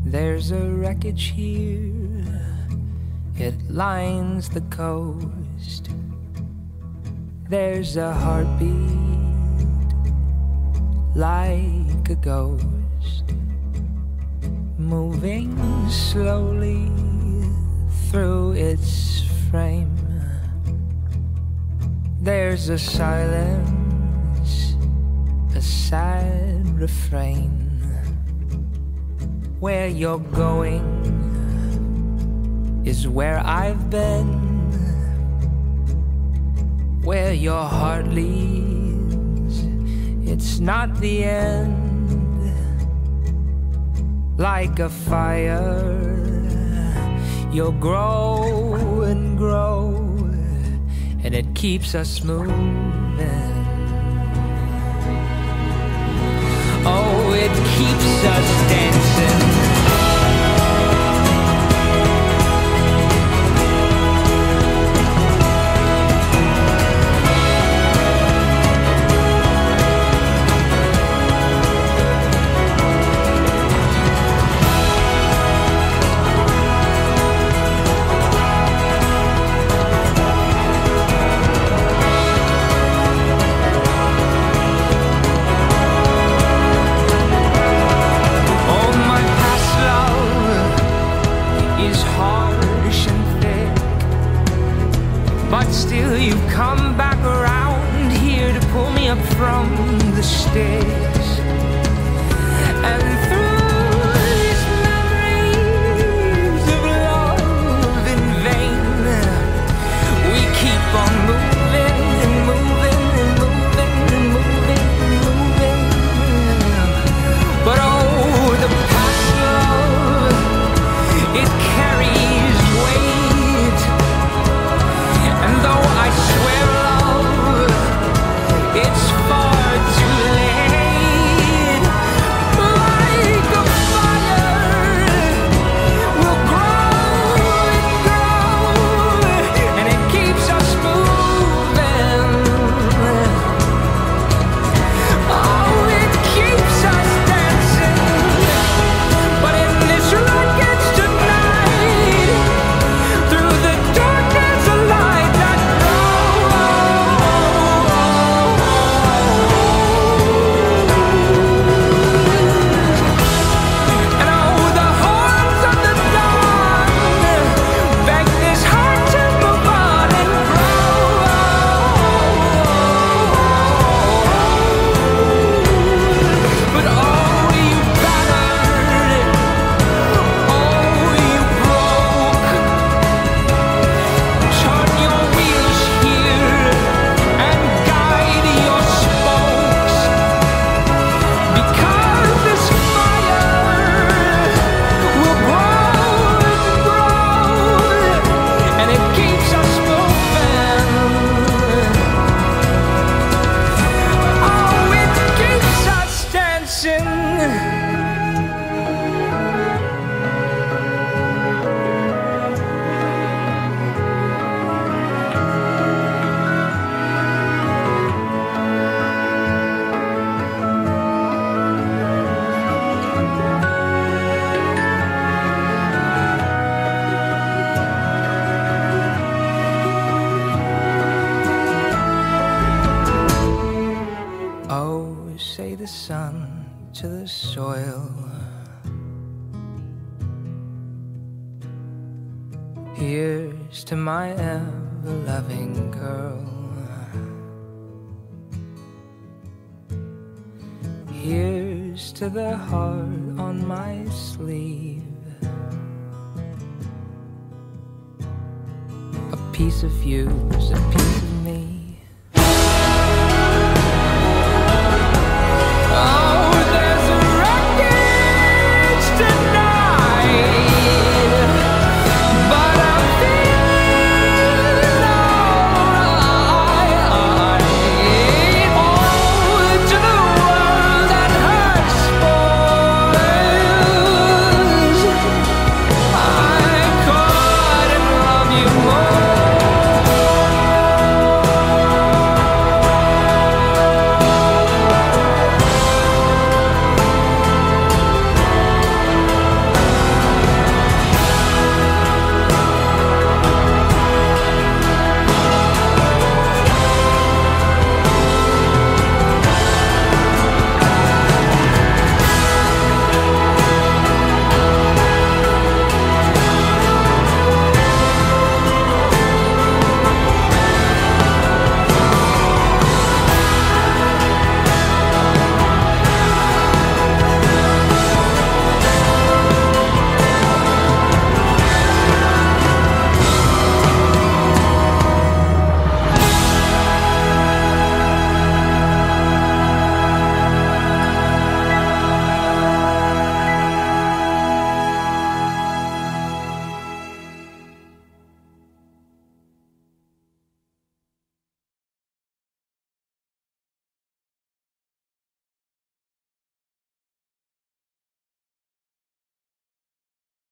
There's a wreckage here, it lines the coast. There's a heartbeat like a ghost, moving slowly through its frame. There's a silence, a sad refrain. Where you're going is where I've been. Where your heart leads, it's not the end. Like a fire, you'll grow and grow, and it keeps us moving. Oh, it keeps us dancing. But still you've come back around here to pull me up from the sticks. And through these memories of love in vain, we keep on moving and moving and moving and moving and moving. But oh, the past love, it carries weight. And though I swear love, it's far too late. Like a fire, we'll grow and grow, and it keeps us moving. Oh, it keeps us dancing. But in this wreckage tonight, through the darkness of light, say the sun to the soil. Here's to my ever-loving girl. Here's to the heart on my sleeve. A piece of fuse, a piece of